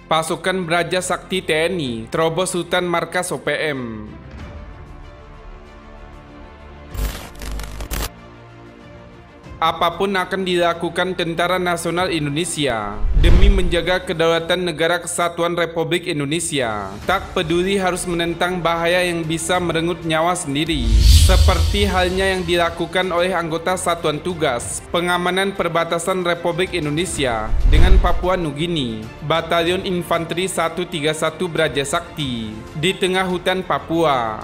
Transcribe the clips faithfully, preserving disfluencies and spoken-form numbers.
Pasukan Braja Sakti T N I terobos hutan markas O P M. Apapun akan dilakukan Tentara Nasional Indonesia demi menjaga kedaulatan Negara Kesatuan Republik Indonesia, tak peduli harus menentang bahaya yang bisa merenggut nyawa sendiri, seperti halnya yang dilakukan oleh anggota Satuan Tugas Pengamanan Perbatasan Republik Indonesia dengan Papua Nugini, Batalion Infanteri seratus tiga puluh satu Braja Sakti di tengah hutan Papua.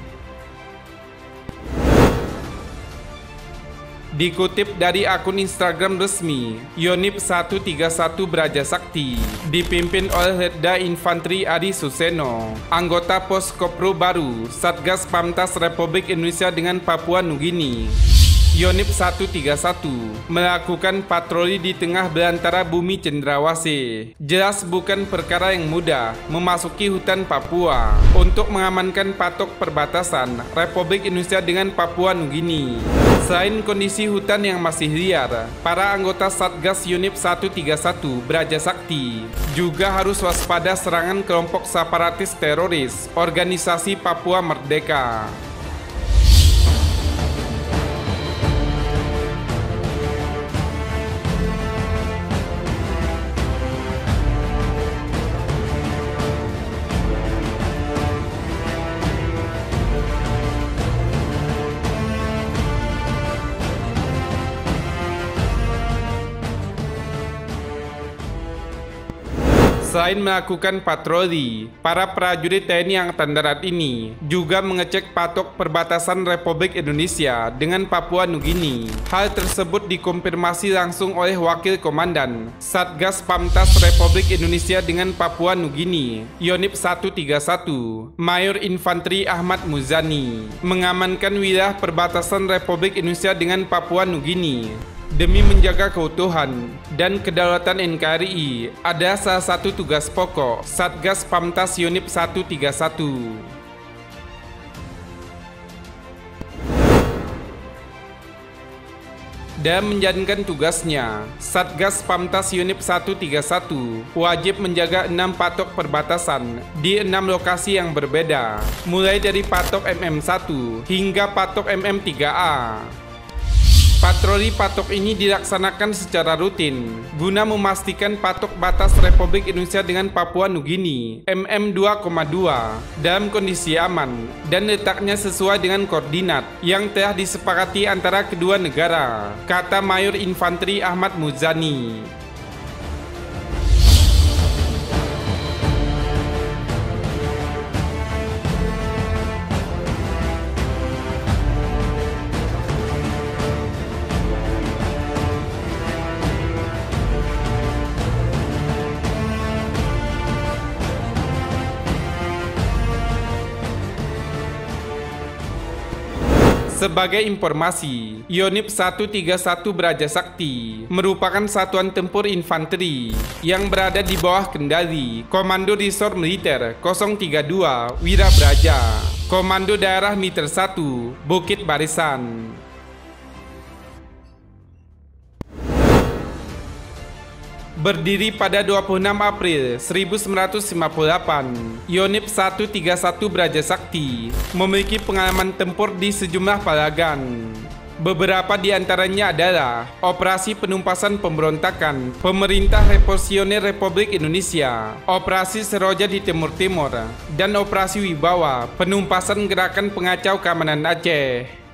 Dikutip dari akun Instagram resmi Yonif seratus tiga puluh satu Braja Sakti, dipimpin oleh Letda Infanteri Adi Suseno, anggota Pos Kopro Baru Satgas Pamtas Republik Indonesia dengan Papua Nugini. Yonif seratus tiga puluh satu melakukan patroli di tengah belantara bumi cendrawasih. Jelas bukan perkara yang mudah memasuki hutan Papua untuk mengamankan patok perbatasan Republik Indonesia dengan Papua Nugini. Selain kondisi hutan yang masih liar, para anggota Satgas Yonif seratus tiga puluh satu Braja Sakti juga harus waspada serangan kelompok separatis teroris Organisasi Papua Merdeka. Selain melakukan patroli, para prajurit T N I Angkatan Darat ini juga mengecek patok perbatasan Republik Indonesia dengan Papua Nugini. Hal tersebut dikonfirmasi langsung oleh Wakil Komandan Satgas Pamtas Republik Indonesia dengan Papua Nugini, Yonif seratus tiga puluh satu, Mayor Infanteri Ahmad Muzani, mengamankan wilayah perbatasan Republik Indonesia dengan Papua Nugini. Demi menjaga keutuhan dan kedaulatan N K R I ada salah satu tugas pokok Satgas Pamtas Yonif seratus tiga puluh satu. Dan menjalankan tugasnya, Satgas Pamtas Yonif seratus tiga puluh satu wajib menjaga enam patok perbatasan di enam lokasi yang berbeda, mulai dari patok M M satu hingga patok M M tiga A. Patroli patok ini dilaksanakan secara rutin guna memastikan patok batas Republik Indonesia dengan Papua Nugini M M dua koma dua dalam kondisi aman dan letaknya sesuai dengan koordinat yang telah disepakati antara kedua negara, kata Mayor Infanteri Ahmad Muzani. Sebagai informasi, Yonif seratus tiga puluh satu Braja Sakti merupakan satuan tempur infanteri yang berada di bawah kendali Komando Resor Militer nol tiga dua Wira Braja, Komando Daerah Miter satu Bukit Barisan. Berdiri pada dua puluh enam April seribu sembilan ratus lima puluh delapan, Yonif seratus tiga puluh satu Braja Sakti memiliki pengalaman tempur di sejumlah palagan. Beberapa di antaranya adalah Operasi Penumpasan Pemberontakan Pemerintah Revolusioner Republik Indonesia, Operasi Seroja di Timur Timur, dan Operasi Wibawa Penumpasan Gerakan Pengacau Keamanan Aceh.